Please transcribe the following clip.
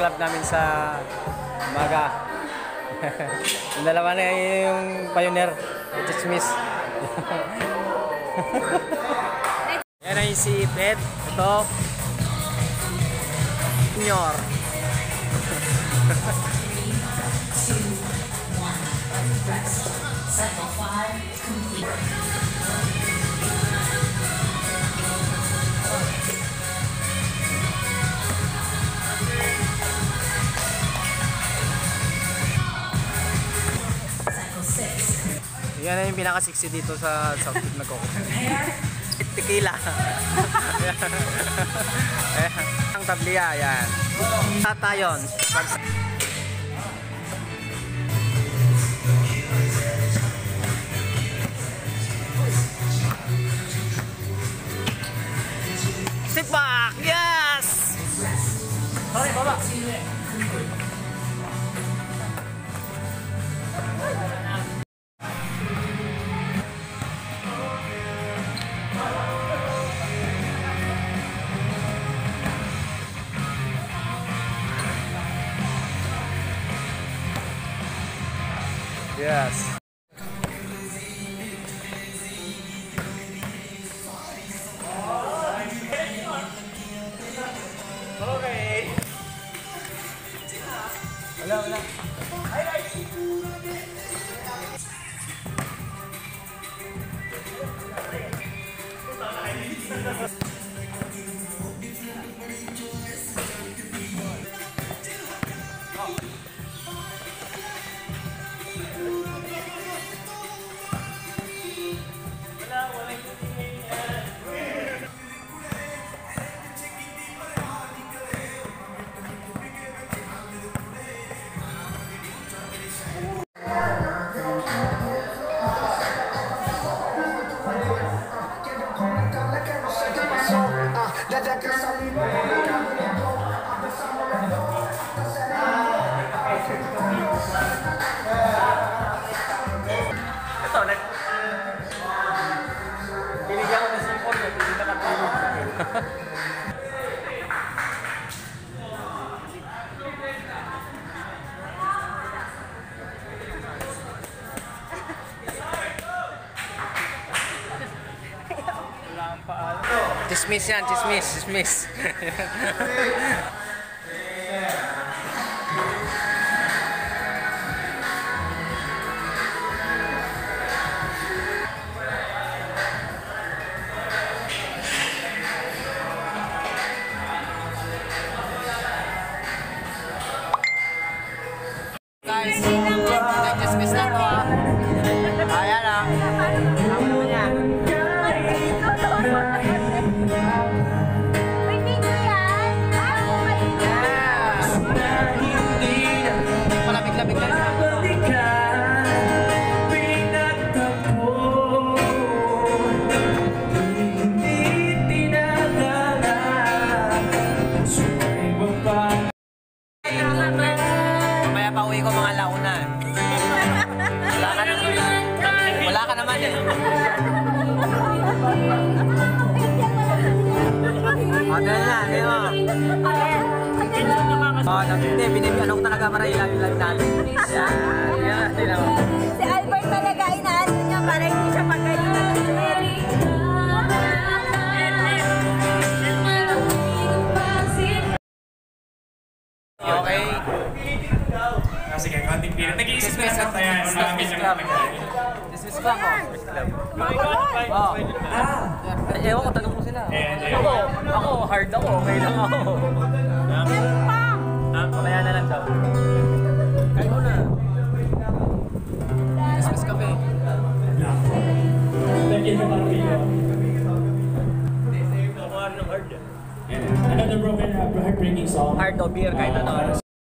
club namin sa umaga. Yung dalawa na yung pioneer, Chismis. Yan ay si Pet. Ito, Junior. Yan na yung pinaka-sexy dito sa South Peak na Coco. Tequila. Ang tabliya, yan. Tata yun. Sipak! Yes! Sorry, baba. Yes. Okay. Wala. Chismis yan, chismis. Guys, chismis na to ah. Ayan ah. Tama naman yan. Malamig-lamig na siya. Mamaya pa uwi ko mga launan. Wala ka naman eh. Hindi, binibigyan ako talaga para ilalim natin. Yan, si Albert talaga inaano niya para hindi siya pagkainan. Okay. Sige, konting period. Nag-iisip na lang tayo. Dismiss club ko. Oh. Ewan ko, tanong mo sila. Ako, hard ako. Okay lang ako. Mamaya na lang daw. Kain mo na. Dismiss kami. Thank you for coming. Another broken heartbreaking song. Hard o beer, kahit ano.